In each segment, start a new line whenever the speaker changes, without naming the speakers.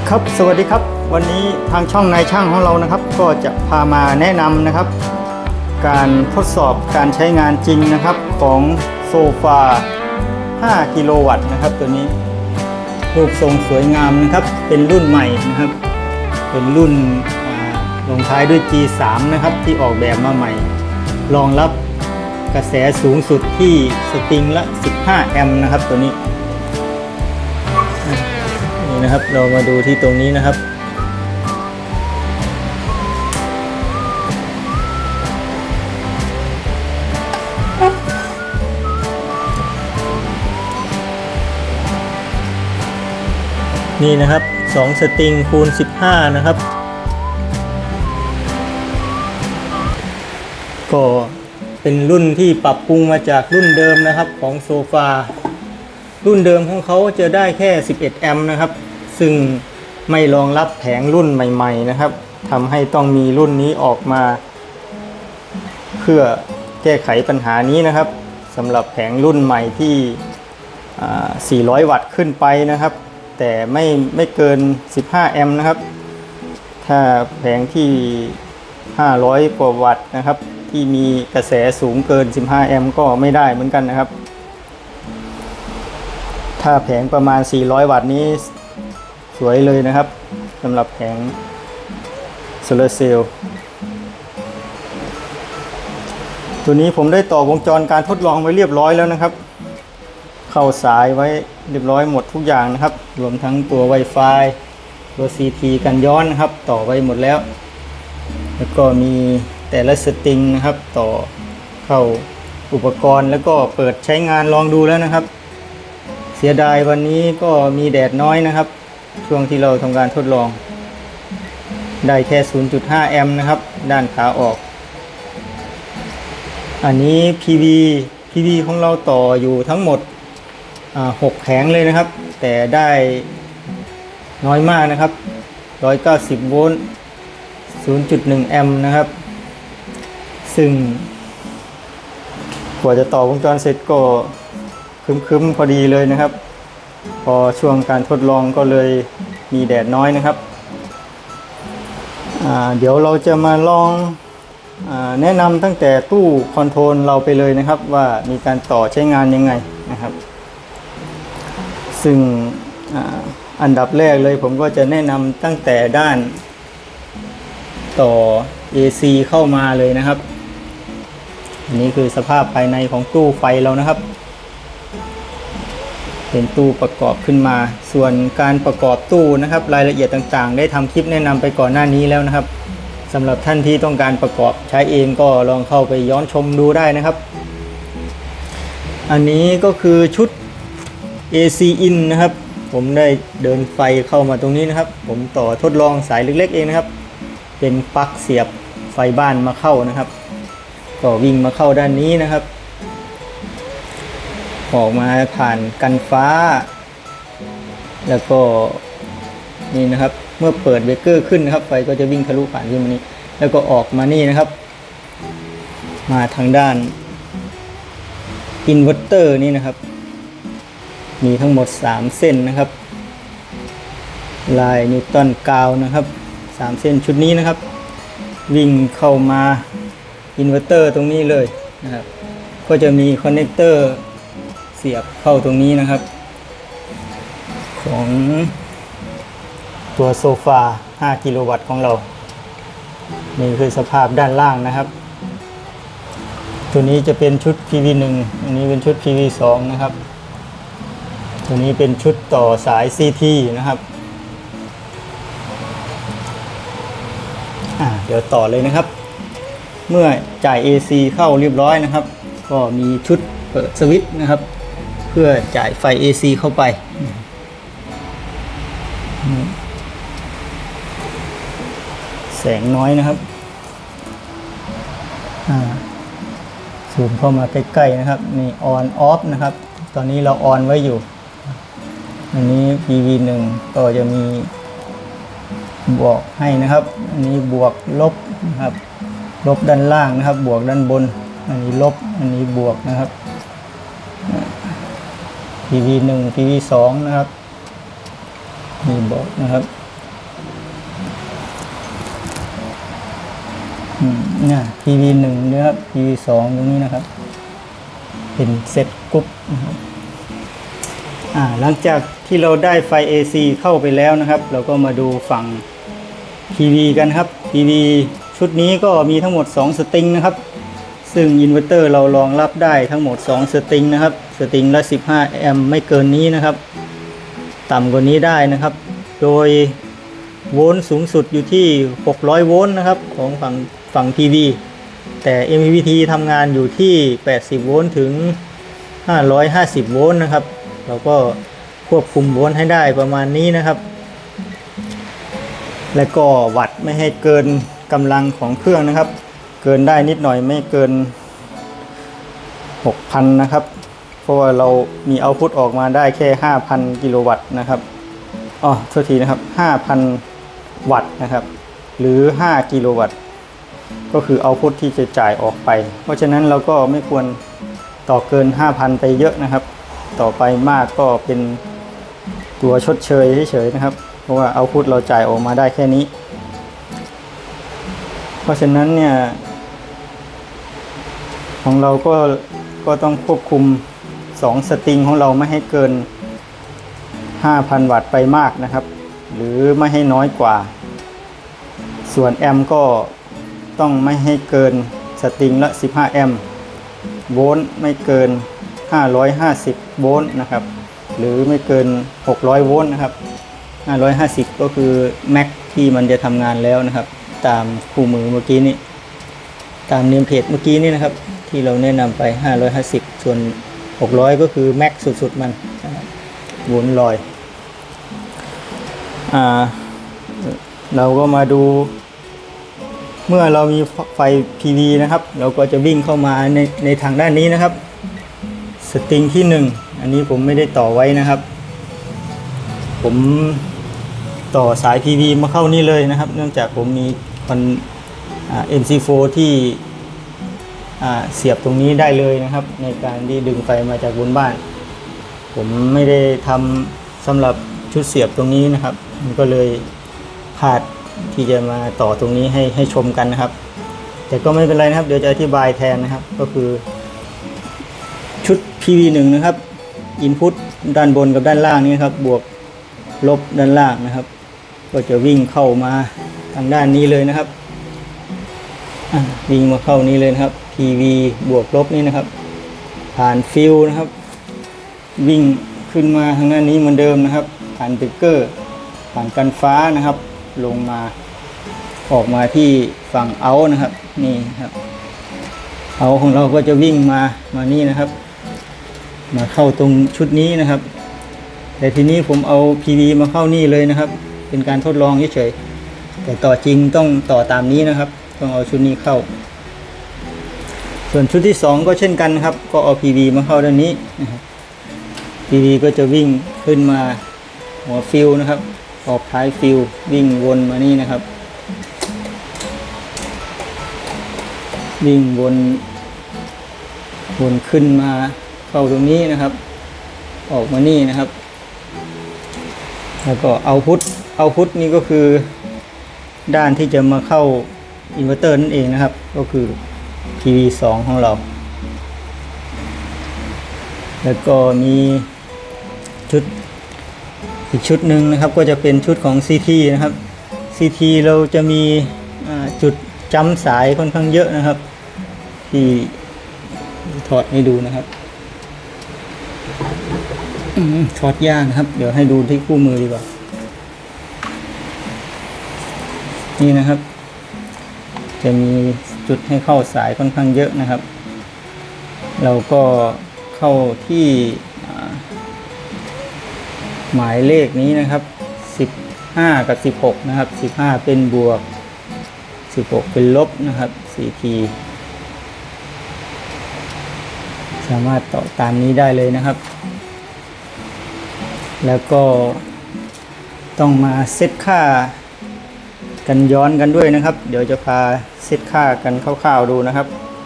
ครับสวัสดีครับวันนี้ทางช่องนายช่างของเรานะครับก็จะพามาแนะนำนะครับการทดสอบการใช้งานจริงนะครับของโซฟา5กิโลวัตต์นะครับตัวนี้รูปทรงสวยงามนะครับเป็นรุ่นใหม่นะครับเป็นรุ่นลงท้ายด้วย G3 นะครับที่ออกแบบมาใหม่รองรับกระแสสูงสุดที่สตริงละ15แอมป์นะครับตัวนี้นะครับเรามาดูที่ตรงนี้นะครับนี่นะครับ2สตริงคูณ15นะครับก็เป็นรุ่นที่ปรับปรุงมาจากรุ่นเดิมนะครับของโซฟารุ่นเดิมของเขาจะได้แค่11แอมป์นะครับซึ่งไม่รองรับแผงรุ่นใหม่ๆนะครับทำให้ต้องมีรุ่นนี้ออกมาเพื่อแก้ไขปัญหานี้นะครับสำหรับแผงรุ่นใหม่ที่400 วัตต์ขึ้นไปนะครับแต่ไม่เกิน15แอมป์นะครับถ้าแผงที่500 กว่าวัตต์นะครับที่มีกระแสสูงเกิน15แอมป์ก็ไม่ได้เหมือนกันนะครับถ้าแผงประมาณ400 วัตต์นี้สวยเลยนะครับสำหรับแผงโซลาร์เซลล์ตัวนี้ผมได้ต่อวงจรการทดลองไว้เรียบร้อยแล้วนะครับเข้าสายไว้เรียบร้อยหมดทุกอย่างนะครับรวมทั้งตัว Wi-Fi ตัว CT กันย้อนนะครับต่อไว้หมดแล้วแล้วก็มีแต่ละสตริงนะครับต่อเข้าอุปกรณ์แล้วก็เปิดใช้งานลองดูแล้วนะครับเสียดายวันนี้ก็มีแดดน้อยนะครับช่วงที่เราทำการทดลองได้แค่ 0.5 แอมป์นะครับด้านขาออกอันนี้ PV ของเราต่ออยู่ทั้งหมด6แผงเลยนะครับแต่ได้น้อยมากนะครับ190 โวลต์ 0.1 แอมป์นะครับซึ่งกว่าจะต่อวงจรเสร็จก็ครึ้มพอดีเลยนะครับพอช่วงการทดลองก็เลยมีแดดน้อยนะครับเดี๋ยวเราจะมาลองแนะนำตั้งแต่ตู้คอนโทรลเราไปเลยนะครับว่ามีการต่อใช้งานยังไงนะครับซึ่งอันดับแรกเลยผมก็จะแนะนำตั้งแต่ด้านต่อ AC เข้ามาเลยนะครับอันนี้คือสภาพภายในของตู้ไฟเรานะครับเป็นตู้ประกอบขึ้นมาส่วนการประกอบตู้นะครับรายละเอียดต่างๆได้ทำคลิปแนะนำไปก่อนหน้านี้แล้วนะครับสำหรับท่านที่ต้องการประกอบใช้เองก็ลองเข้าไปย้อนชมดูได้นะครับอันนี้ก็คือชุด AC in นะครับผมได้เดินไฟเข้ามาตรงนี้นะครับผมต่อทดลองสายเล็กๆเองนะครับเป็นปลั๊กเสียบไฟบ้านมาเข้านะครับก็วิ่งมาเข้าด้านนี้นะครับออกมาผ่านกันฟ้าแล้วก็นี่นะครับเมื่อเปิดเบรกเกอร์ขึ้นนะครับไฟก็จะวิ่งทะลุผ่านขึ้นมานี้แล้วก็ออกมานี่นะครับมาทางด้านอินเวอร์เตอร์นี่นะครับมีทั้งหมด3เส้นนะครับลายนิวตันกาวนะครับ3เส้นชุดนี้นะครับวิ่งเข้ามาอินเวอร์เตอร์ตรงนี้เลยนะครับก็จะมีคอนเนคเตอร์เสียบเข้าตรงนี้นะครับของตัวโซฟา5กิโลวัตต์ของเรานี่คือสภาพด้านล่างนะครับตัวนี้จะเป็นชุด PV1 อันนี้เป็นชุด PV2 นะครับตัวนี้เป็นชุดต่อสาย CT นะครับเดี๋ยวต่อเลยนะครับเมื่อจ่าย AC เข้าเรียบร้อยนะครับก็มีชุดเปิดสวิตช์นะครับเพื่อจ่ายไฟ AC เข้าไปแสงน้อยนะครับซูมเข้ามาใกล้ๆนะครับนี่ออนออฟนะครับตอนนี้เราออนไว้อยู่อันนี้ PV1 ก็จะมีบวกให้นะครับอันนี้บวกลบนะครับลบด้านล่างนะครับบวกด้านบนอันนี้ลบอันนี้บวกนะครับ PV1 PV2 นะครับมีบอกนะครับเนี่ยทีวี1นะครับทีวี2ตรงนี้นะครับเป็นเซ็ตกรุ๊ปนะครับหลังจากที่เราได้ไฟ AC เข้าไปแล้วนะครับเราก็มาดูฝั่งทีวีกันครับทีวีชุดนี้ก็มีทั้งหมด2สตริงนะครับซึ่งอินเวอร์เตอร์เรารองรับได้ทั้งหมด2สตริงนะครับสตริงละ15แอมป์ไม่เกินนี้นะครับต่ำกว่านี้ได้นะครับโดยโวลต์สูงสุดอยู่ที่600โวลต์นะครับของฝั่งทีวีแต่ MPPT ทำงานอยู่ที่80โวลต์ถึง550โวลต์นะครับเราก็ควบคุมโวลต์ให้ได้ประมาณนี้นะครับและก็วัดไม่ให้เกินกำลังของเครื่องนะครับเกินได้นิดหน่อยไม่เกิน 6,000 นะครับเพราะว่าเรามีเอาท์พุตออกมาได้แค่ 5,000 กิโลวัตต์นะครับโทษทีนะครับ 5,000 วัตต์นะครับหรือ5กิโลวัตต์ก็คือเอาท์พุตที่จะจ่ายออกไปเพราะฉะนั้นเราก็ไม่ควรต่อเกิน 5,000 ไปเยอะนะครับต่อไปมากก็เป็นตัวชดเชยเฉยๆนะครับเพราะว่าเอาท์พุตเราจ่ายออกมาได้แค่นี้เพราะฉะนั้นเนี่ยของเราก็ต้องควบคุม2สตริงของเราไม่ให้เกิน 5,000 วัตต์ไปมากนะครับหรือไม่ให้น้อยกว่าส่วนแอมป์ก็ต้องไม่ให้เกินสตริงละ15แอมป์โวลต์ไม่เกิน550โวลต์นะครับหรือไม่เกิน600โวลต์นะครับ550ก็คือแม็กที่มันจะทำงานแล้วนะครับตามคู่มือเมื่อกี้นี้ตามเนมเพจเมื่อกี้นี้นะครับที่เราแนะนำไป550ส่วน600ก็คือแม็กสุดๆมันโวลต์ลอยเราก็มาดูเมื่อเรามีไฟ PV นะครับเราก็จะวิ่งเข้ามาในทางด้านนี้นะครับสตริงที่1อันนี้ผมไม่ได้ต่อไว้นะครับผมต่อสาย PV มาเข้านี่เลยนะครับเนื่องจากผมมีMC4 ที่เสียบตรงนี้ได้เลยนะครับในการที่ดึงไฟมาจากบนบ้านผมไม่ได้ทำสำหรับชุดเสียบตรงนี้นะครับมันก็เลยพลาดที่จะมาต่อตรงนี้ให้ชมกันนะครับแต่ก็ไม่เป็นไรนะครับเดี๋ยวจะอธิบายแทนนะครับก็คือชุด PV1 นะครับอินพุตด้านบนกับด้านล่างนี้ครับบวกลบด้านล่างนะครับก็จะวิ่งเข้ามาทางด้านนี้เลยนะครับวิ่งมาเข้านี้เลยนะครับ PV บวกลบนี่นะครับผ่านฟิลนะครับวิ่งขึ้นมาทางด้านนี้เหมือนเดิมนะครับผ่านเบรกเกอร์ผ่านกันฟ้านะครับลงมาออกมาที่ฝั่งเอานะครับนี่ครับเอาของเราก็จะวิ่งมานี่นะครับมาเข้าตรงชุดนี้นะครับแต่ทีนี้ผมเอา PV มาเข้านี่เลยนะครับเป็นการทดลองเฉยๆแต่ต่อจริงต้องต่อตามนี้นะครับต้องเอาชุดนี้เข้าส่วนชุดที่2ก็เช่นกันครับก็เอา PV มาเข้าด้านนี้นะครับ PV ก็จะวิ่งขึ้นมาหัวฟิลนะครับออกท้ายฟิลวิ่งวนมานี่นะครับวิ่งวนขึ้นมาเข้าตรงนี้นะครับออกมานี่นะครับแล้วก็เอาพุทนี่ก็คือด้านที่จะมาเข้าอินเวอร์เตอร์นั่นเองนะครับก็คือ PV2 ของเราแล้วก็มีชุดอีกชุดหนึ่งนะครับก็จะเป็นชุดของ CT นะครับ CT เราจะมีจุดจ้ำสายค่อนข้างเยอะนะครับที่ถอดให้ดูนะครับช็อตยากนะครับเดี๋ยวให้ดูที่คู่มือดีกว่านี่นะครับจะมีจุดให้เข้าสายค่อนข้างเยอะนะครับเราก็เข้าที่หมายเลขนี้นะครับ15กับ16นะครับ15เป็นบวก16เป็นลบนะครับ CT สามารถต่อตามนี้ได้เลยนะครับแล้วก็ต้องมาเซตค่ากันย้อนกันด้วยนะครับเดี๋ยวจะพาเซตค่ากันคร่าวๆดูนะครับ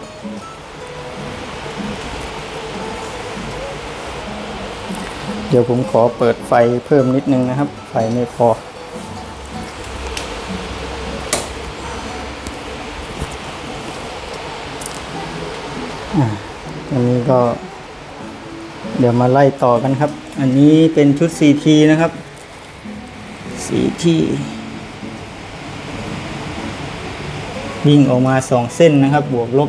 เดี๋ยวผมขอเปิดไฟเพิ่มนิดนึงนะครับไฟไม่พออันนี้ก็เดี๋ยวมาไล่ต่อกันครับอันนี้เป็นชุด CT นะครับ CT วิ่งออกมา2เส้นนะครับบวกลบ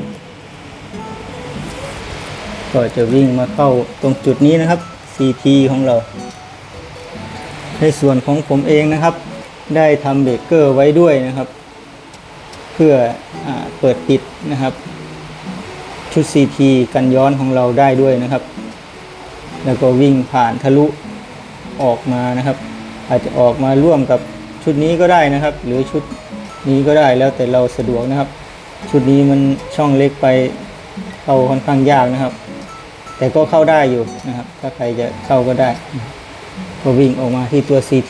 ก็จะวิ่งมาเข้าตรงจุดนี้นะครับ CT ของเราในส่วนของผมเองนะครับได้ทำเบรกเกอร์ไว้ด้วยนะครับเพื่อเปิดปิดนะครับชุด CT กันย้อนของเราได้ด้วยนะครับแล้วก็วิ่งผ่านทะลุออกมานะครับอาจจะออกมาร่วมกับชุดนี้ก็ได้นะครับหรือชุดนี้ก็ได้แล้วแต่เราสะดวกนะครับชุดนี้มันช่องเล็กไปเข้าค่อนข้างยากนะครับแต่ก็เข้าได้อยู่นะครับถ้าใครจะเข้าก็ได้ก็วิ่งออกมาที่ตัว CT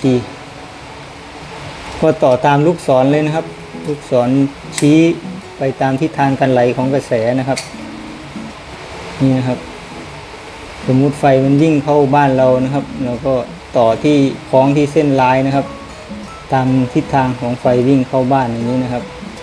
ก็ต่อตามลูกศรเลยนะครับลูกศรชี้ไปตามทิศทางการไหลของกระแสนะครับนี่นะครับสมมุติไฟมันวิ่งเข้าบ้านเรานะครับเราก็ต่อที่คล้องที่เส้นลายนะครับตามทิศทางของไฟวิ่งเข้าบ้านอย่างนี้นะครับ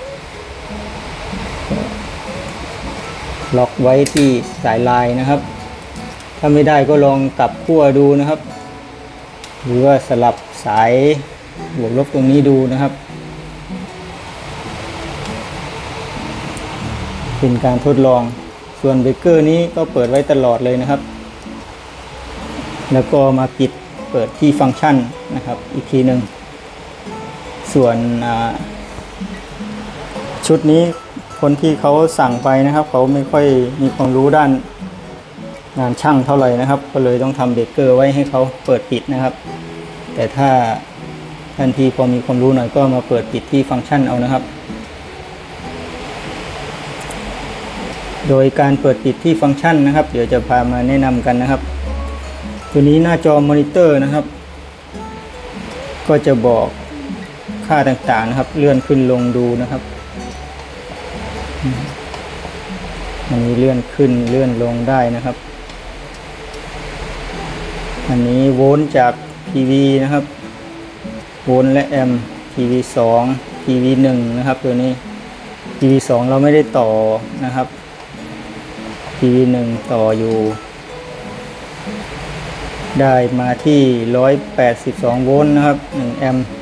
ล็อกไว้ที่สายลายนะครับถ้าไม่ได้ก็ลองกลับขั้วดูนะครับหรือว่าสลับสายบวกลบตรงนี้ดูนะครับเป็นการทดลองส่วนเบรกเกอร์นี้ก็เปิดไว้ตลอดเลยนะครับแล้วก็มาปิดเปิดที่ฟังก์ชันนะครับอีกทีหนึ่งส่วนชุดนี้คนที่เขาสั่งไปนะครับเขาไม่ค่อยมีความรู้ด้านงานช่างเท่าไหร่นะครับก็เลยต้องทำเบรกเกอร์ไว้ให้เขาเปิดปิดนะครับแต่ถ้าทันทีพอมีความรู้หน่อยก็มาเปิดปิดที่ฟังก์ชันเอานะครับโดยการเปิดปิดที่ฟังก์ชันนะครับเดี๋ยวจะพามาแนะนำกันนะครับตัวนี้หน้าจอมอนิเตอร์นะครับก็จะบอกค่าต่างๆนะครับเลื่อนขึ้นลงดูนะครับอันนี้เลื่อนขึ้นเลื่อนลงได้นะครับอันนี้โวลต์จาก PV นะครับโวลต์และแอมป์ PV 2 PV 1นะครับตัวนี้ PV 2เราไม่ได้ต่อนะครับ PV 1ต่ออยู่ได้มาที่182โวลต์นะครับ1แอมป์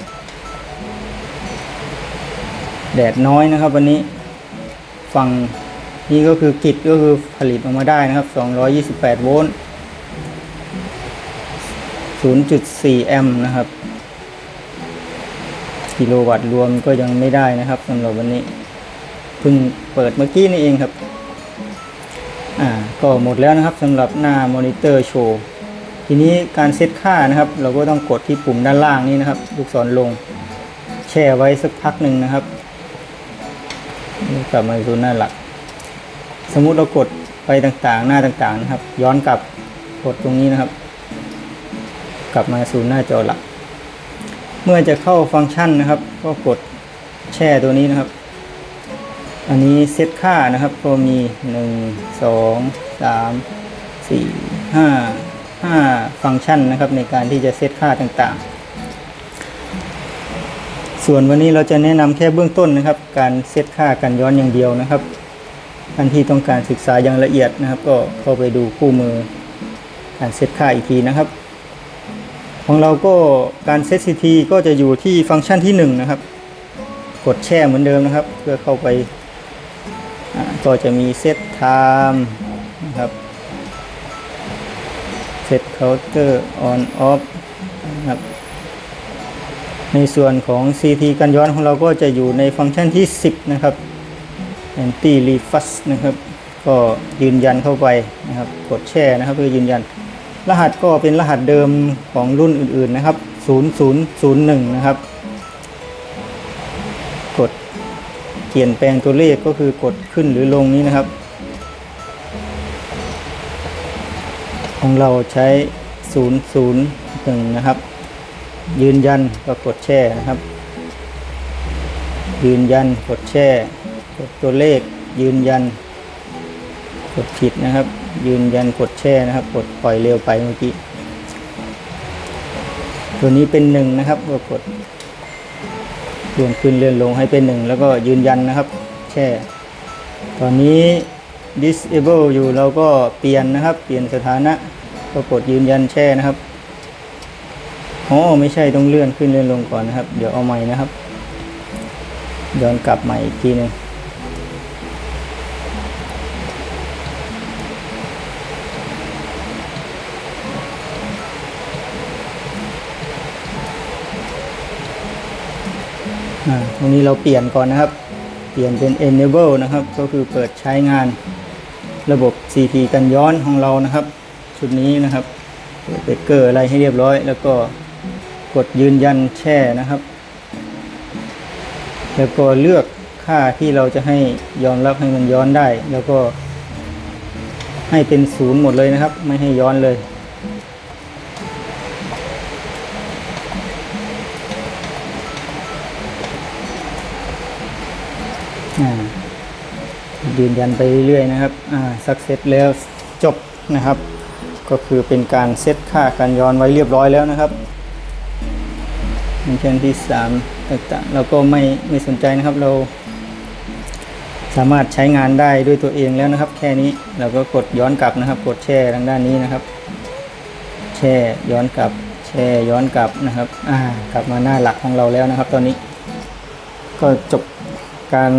แดดน้อยนะครับวันนี้ฝั่งนี้ก็คือกิจก็คือผลิตออกมาได้นะครับ228โวลต์ 0.4 แอมป์นะครับกิโลวัตต์รวมก็ยังไม่ได้นะครับสำหรับวันนี้เพิ่งเปิดเมื่อกี้นี่เองครับก็หมดแล้วนะครับสำหรับหน้ามอนิเตอร์โชว์ทีนี้การเซตค่านะครับเราก็ต้องกดที่ปุ่มด้านล่างนี้นะครับลูกศรลงแช่ไว้สักพักหนึ่งนะครับกลับมาสู่หน้าหลักสมมุติเรากดไปต่างๆหน้าต่างๆนะครับย้อนกลับกดตรงนี้นะครับกลับมาสู่หน้าจอหลักเมื่อจะเข้าฟังก์ชันนะครับก็กดแช่ตัวนี้นะครับอันนี้เซตค่านะครับก็มี1 2 3 4 5ฟังก์ชันนะครับในการที่จะเซตค่าต่างๆส่วนวันนี้เราจะแนะนำแค่เบื้องต้นนะครับการเซตค่ากันย้อนอย่างเดียวนะครับท่านที่ต้องการศึกษาอย่างละเอียดนะครับก็เข้าไปดูคู่มือการเซตค่าอีกทีนะครับของเราก็การเซต CT ก็จะอยู่ที่ฟังก์ชันที่1นะครับกดแช่เหมือนเดิมนะครับเพื่อเข้าไปก็จะมีเซตไทม์นะครับเซตเคาน์เตอร์ออนออฟนะครับในส่วนของ CT กันย้อนของเราก็จะอยู่ในฟังก์ชันที่10นะครับ Anti Refresh นะครับก็ยืนยันเข้าไปนะครับกดแช่นะครับเพื่อยืนยันรหัสก็เป็นรหัสเดิมของรุ่นอื่นๆนะครับ0001นะครับกดเปลี่ยนแปลงตัวเลขก็คือกดขึ้นหรือลงนี้นะครับของเราใช้001นะครับยืนยันก็กดแช่นะครับยืนยันกดแช่กดตัวเลขยืนยันกดผิดนะครับยืนยันกดแช่นะครับกดปล่อยเร็วไปเมื่อกี้ตัวนี้เป็น1นะครับก็กดเลื่อนขึ้นเลื่อนลงให้เป็น1แล้วก็ยืนยันนะครับแช่ตอนนี้ disable อยู่เราก็เปลี่ยนนะครับเปลี่ยนสถานะก็กดยืนยันแช่นะครับอ๋อไม่ใช่ต้องเลื่อนขึ้นเลื่อนลงก่อนนะครับเดี๋ยวเอาใหม่นะครับย้อนกลับใหม่อีกทีนึงตรงนี้เราเปลี่ยนก่อนนะครับเปลี่ยนเป็น enable นะครับก็คือเปิดใช้งานระบบ CP กันย้อนของเรานะครับชุดนี้นะครับเปิดเบรกเกอร์อะไรให้เรียบร้อยแล้วก็กดยืนยันแช่นะครับแล้วก็เลือกค่าที่เราจะให้ยอมรับให้มันย้อนได้แล้วก็ให้เป็น0หมดเลยนะครับไม่ให้ย้อนเลยยืนยันไปเรื่อยๆนะครับสักเซตแล้วจบนะครับก็คือเป็นการเซตค่าการย้อนไว้เรียบร้อยแล้วนะครับฟังก์ชันที่3ต่างๆเราก็ไม่สนใจนะครับเราสามารถใช้งานได้ด้วยตัวเองแล้วนะครับแค่นี้เราก็กดย้อนกลับนะครับกดแช่ทางด้านนี้นะครับแช่ย้อนกลับแช่ย้อนกลับนะครับกลับมาหน้าหลักของเราแล้วนะครับตอนนี้ก็จบการ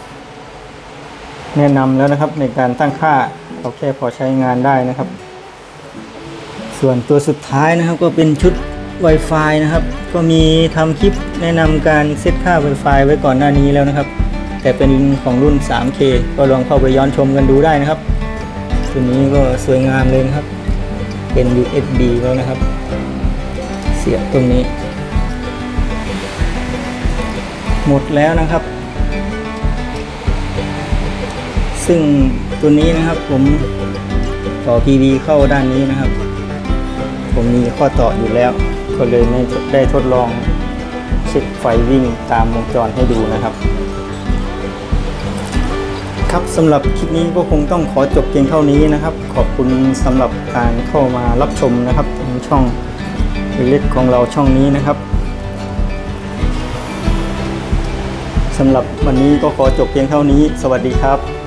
แนะนำแล้วนะครับในการตั้งค่าเราแค่พอใช้งานได้นะครับส่วนตัวสุดท้ายนะครับก็เป็นชุด Wi-Fi นะครับก็มีทำคลิปแนะนำการเซตค่า Wi-Fi ไว้ก่อนหน้านี้แล้วนะครับแต่เป็นของรุ่น 3K ก็ลองเข้าไปย้อนชมกันดูได้นะครับตัวนี้ก็สวยงามเลยนะครับเป็น USB แล้วนะครับเสียบตรงนี้หมดแล้วนะครับซึ่งตัวนี้นะครับผมต่อ PV เข้าด้านนี้นะครับผมมีข้อต่ออยู่แล้วก็เลยไม่ได้ทดลองเช็คไฟวิ่งตามวงจรให้ดูนะครับครับสำหรับคลิปนี้ก็คงต้องขอจบเพียงเท่านี้นะครับขอบคุณสำหรับการเข้ามารับชมนะครับในช่องเล็กของเราช่องนี้นะครับสำหรับวันนี้ก็ขอจบเพียงเท่านี้สวัสดีครับ